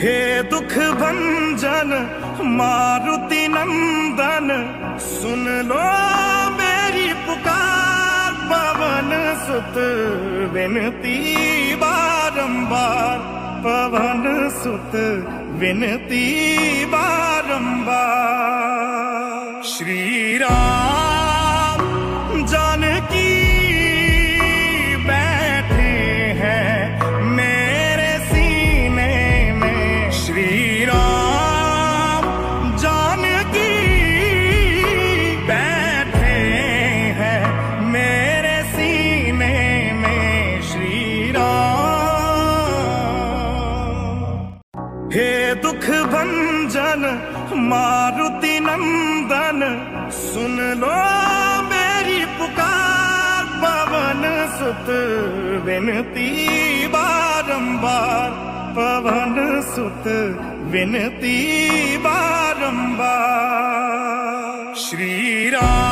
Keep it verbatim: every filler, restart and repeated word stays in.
हे दुख भंजन मारुति नंदन, सुन लो मेरी पुकार। पवन सुत विनती बारंबार, पवन सुत विनती बारंबार। श्री राम जानकी बैठे हैं मेरे सीने में। श्री राम जानकी बैठे हैं मेरे सीने में। श्री राम। हे दुख भंजन मारुति नंदन, सुन लो मेरी पुकार। पवन सुत विनती बारंबार, पवन सुत विनती बारंबार। श्री राम।